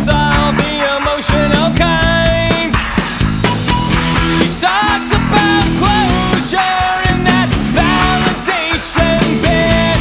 it's all the emotional kind. She talks about closure and that validation bit.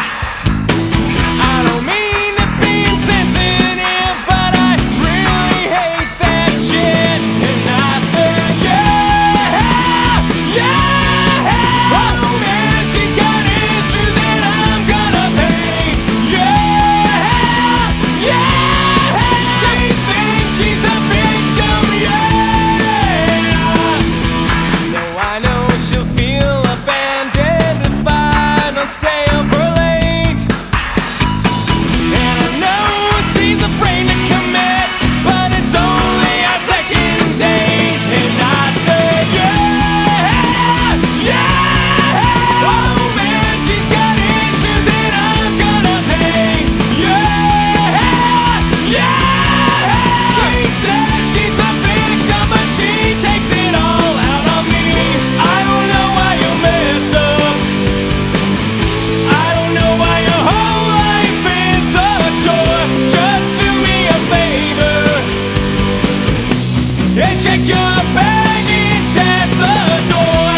I don't mean to be insensitive, but I really hate that shit. And I said, yeah, yeah. Oh man, she's got issues and I'm gonna pay. Yeah, yeah. She thinks she's the victim, yeah. No, I know she'll feel abandoned if I don't stay over late. And I know she's afraid to commit, but it's only our second date. And I said, yeah, yeah. Oh man, she's got issues and I'm gonna pay. Yeah, yeah. She says she's the victim, but she takes it all out on me. I don't know why you messed up. I don't know why your whole life is a chore. Just do me a favor and check your baggage at the door.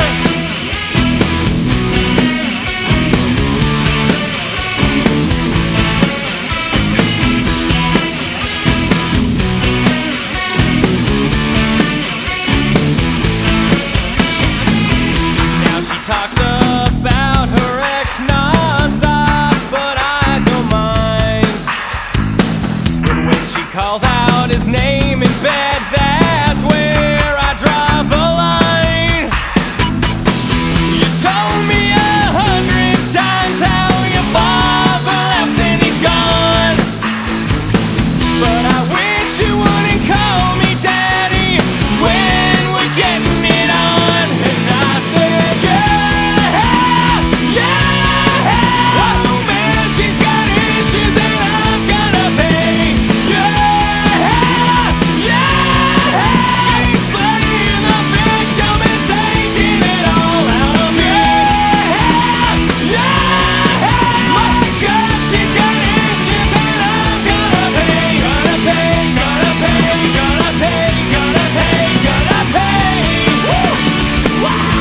Now she talks about her ex non-stop, but I don't mind. But when she calls out his name in bed, that's where I draw the line. You told me 100 times how your father left and he's gone, but I wish you wouldn't call me daddy when we're getting it on. And I said, yeah, yeah. Oh man, she's got issues and I'm gonna pay. Yeah, yeah. She's playing the victim and taking it all out of me. Yeah, yeah. My God, she's got issues and I'm gonna pay. Gonna pay, gonna pay, gonna pay, gonna pay, gonna pay. Woo! Wow!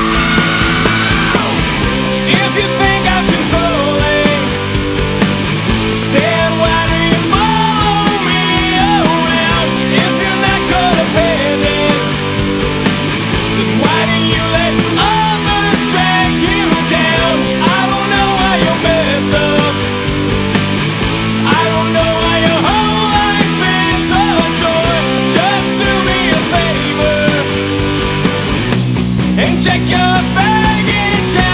If you think I'm controlling, then why do you follow me around? If you're not codependent, then why do you let others drag you down? I don't know why you messed up. I don't know why your whole life is a chore. Just do me a favor and check your baggage